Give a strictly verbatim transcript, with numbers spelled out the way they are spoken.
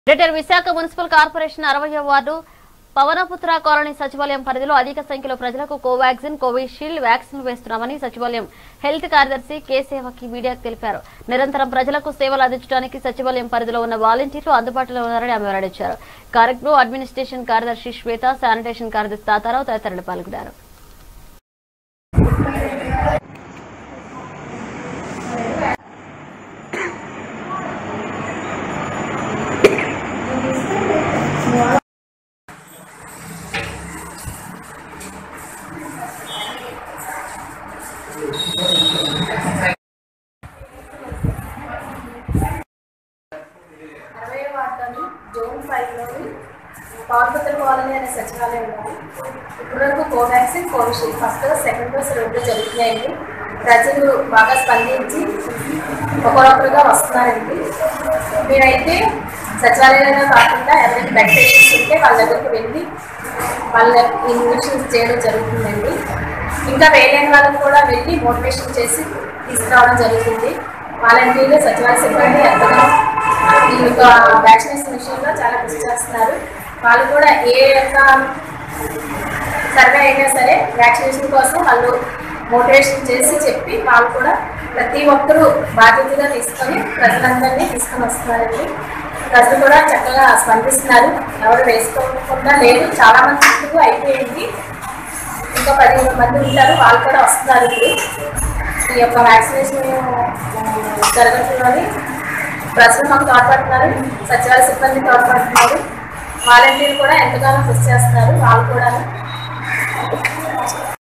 Greater Visakha municipal corporation అరవయ్యవ ward Pavanaputra colony సచివాలయం పరిధిలో అధిక సంఖ్యలో ప్రజలకు కోవాక్సిన్ కోవిషీల్డ్ వ్యాక్సిన్ వేస్తున్నామని సచివాలయం హెల్త్ కార్యదర్శి కె సేవకి మీడియాకు తెలిపారు. నిరంతరం ప్రజలకు సేవలు అందించడానికి సచివాలయం పరిధిలో ఉన్న వాలంటీర్లు అందుబాటులో ఉన్నారని ఆమె వెల్లడించారు. కార్యక్రమంలో అడ్మినిస్ట్రేషన్ కార్యదర్శి శ్వేత, శానిటేషన్ కార్యదర్శి తాతారావు తదితరులు పాల్గొన్నారు. అరవై వార్డులోని జోన్ ఫైవ్లోని పవనపుత్ర కాలనీ అనే సచివాలయం ఉంది. ఇప్పటివరకు Covaxin Covishield first dose second dose రెండు జరుగుతున్నాయండి. ప్రజలు బాగా స్పందించి ఒకరొకరుగా వస్తున్నారండి. మీరైతే సచివాలయంలో కాకుండా ఎవరైనా బ్లడ్ పేషెంట్స్ ఉంటే వాళ్ళ దగ్గరికి వెళ్ళి వాళ్ళ ఇంజక్షన్స్ చేయడం జరుగుతుందండి. ఇంకా వేయలేని వాళ్ళకి కూడా వెళ్ళి మోటివేషన్ చేసి తీసుకురావడం జరుగుతుంది. వాలంటీర్లు సచివాలయ సిబ్బంది ఎంతగా ఈ యొక్క వ్యాక్సినేషన్ విషయంలో చాలా కృషి చేస్తున్నారు. వాళ్ళు కూడా ఏ యొక్క సర్వే అయినా సరే వ్యాక్సినేషన్ కోసం వాళ్ళు మోటివేషన్ చేసి చెప్పి వాళ్ళు కూడా ప్రతి ఒక్కరూ బాధ్యతగా తీసుకొని ప్రజలందరినీ తీసుకొని వస్తున్నారండి. ప్రజలు కూడా చక్కగా స్పందిస్తున్నారు. ఎవరు వేసుకోకుండా లేదు, చాలా మంది చుట్టూ అయిపోయింది. ఇంకా పదిహేను మంది ఉంటారు, వాళ్ళు కూడా వస్తున్నారు. ఇప్పుడు ఈ యొక్క వ్యాక్సినేషన్ జరగడంలోని ప్రజలు మాకు తోడ్పడుతున్నారు, సచివాలయ సిబ్బంది తోడ్పడుతున్నారు, వాలంటీర్లు కూడా ఎంతగానో కృషి చేస్తున్నారు. వాళ్ళు కూడా